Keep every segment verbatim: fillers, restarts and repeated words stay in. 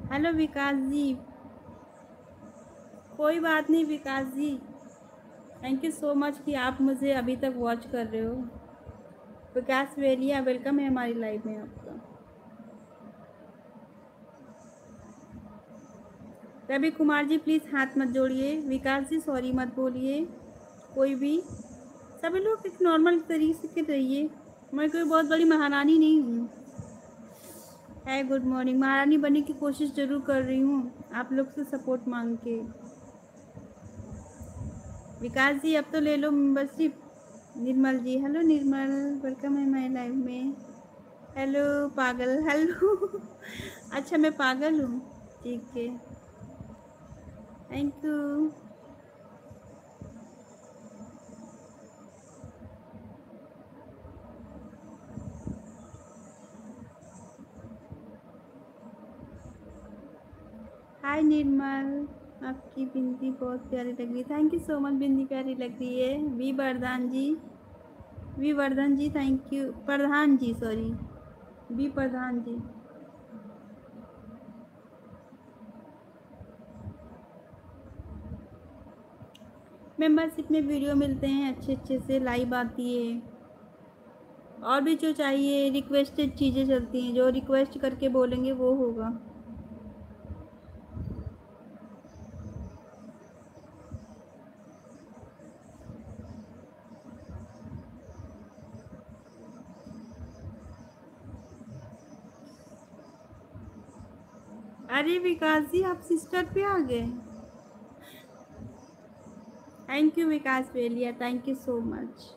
Hello विकास जी, कोई बात नहीं Vikas ji. Thank you so much कि आप मुझे अभी तक वॉच कर रहे हो। विकास वेलिया, वेलकम है हमारी लाइफ में आपका। रवि कुमार जी प्लीज़ हाथ मत जोड़िए। विकास जी सॉरी मत बोलिए। कोई भी, सभी लोग एक नॉर्मल तरीके से रहिए। मैं कोई बहुत बड़ी महारानी नहीं हूँ। है गुड मॉर्निंग। महारानी बनने की कोशिश ज़रूर कर रही हूँ आप लोग से सपोर्ट मांग के। विकास जी अब तो ले लो membership. Nirmal ji, hello Nirmal, welcome है माय लाइफ में। हेलो पागल, हेलो अच्छा मैं पागल हूँ, ठीक है, थैंक यू। हाय निर्मल, आपकी बिंदी बहुत प्यारी लग रही है। Thank you so much, bindi प्यारी लग रही है। V Vardan ji, V Vardhan ji thank you. Pradhan ji sorry, V Pradhan ji. Membership में वीडियो मिलते हैं अच्छे अच्छे से, लाइव आती है। और भी जो चाहिए रिक्वेस्टेड चीज़ें चलती हैं, जो रिक्वेस्ट करके बोलेंगे वो होगा। अरे विकास जी आप सिस्टर पे आ गए। Thank you Vikas Velia, thank you so much.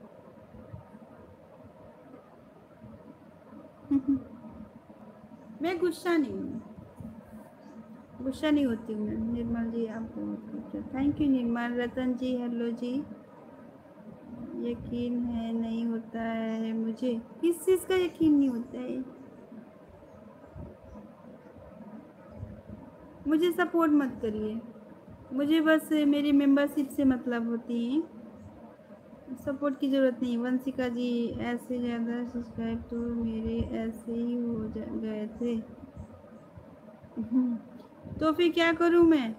मैं गुस्सा नहीं हूँ, गुस्सा नहीं होती हूँ मैं। निर्मल जी आप बहुत खूबसूरत, thank you Nirmal. Ratan ji hello जी। यकीन है नहीं होता है मुझे, किस चीज़ का यकीन नहीं होता है? मुझे सपोर्ट मत करिए, मुझे बस मेरी मेंबरशिप से मतलब होती है, सपोर्ट की ज़रूरत नहीं। वंशिका जी, ऐसे ज़्यादा सब्सक्राइब तो मेरे ऐसे ही हो गए थे। तो फिर क्या करूँ मैं?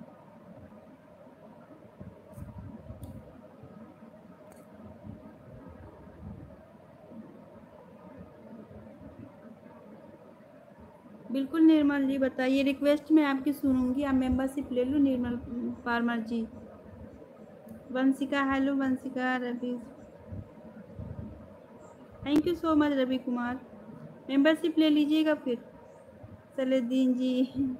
बिल्कुल निर्मल जी बताइए, रिक्वेस्ट मैं आपकी सुनूंगी, आप मेंबरशिप ले लो Nirmal Parmar ji. Vanshika hello Vanshika. Ravi thank you so much Ravi Kumar, membership ले लीजिएगा फिर। Saledin ji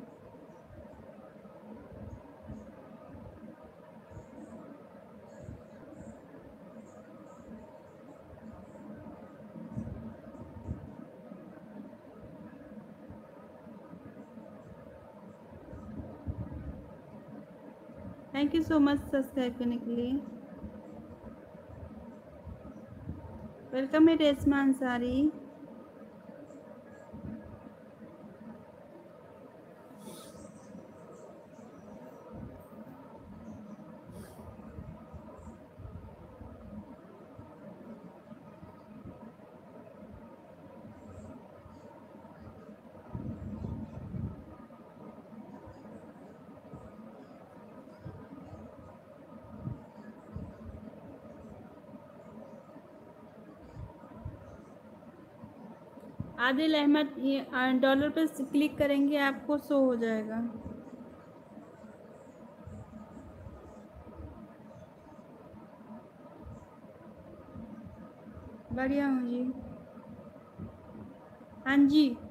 thank you so much subscribe करने के लिए। वेलकम है रेशमा अंसारी। आदिल अहमद, ये डॉलर पर क्लिक करेंगे आपको शो हो जाएगा। बढ़िया हूँ जी। हाँ जी।